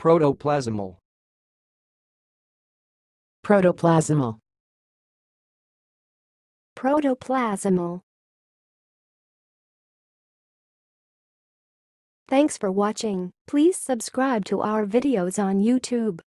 Protoplasmal. Protoplasmal. Protoplasmal. Thanks for watching. Please subscribe to our videos on YouTube.